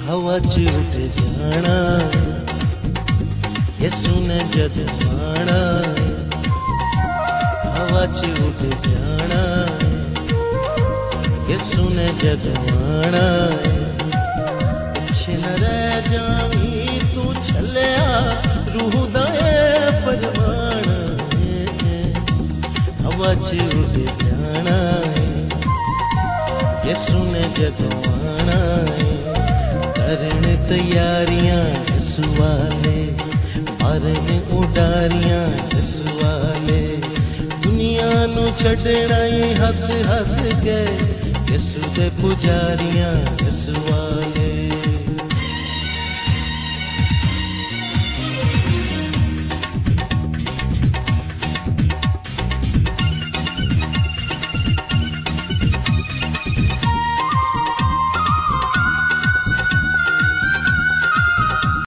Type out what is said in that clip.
हवा च उड़ जाना यसु ने जद माना, हवा च उड़ जाना यसु ने जद माना। पिछे न रह जावी तू छलिया रूह दा फरमाना, हवा च उड़ जाना यसु ने जद माना। करन तैयारियां यसु वाले, मारन उडारियां यसु वाले, दुनिया नू छड़ना ही हस हस के यसु दे पुजारियां यसु वाले।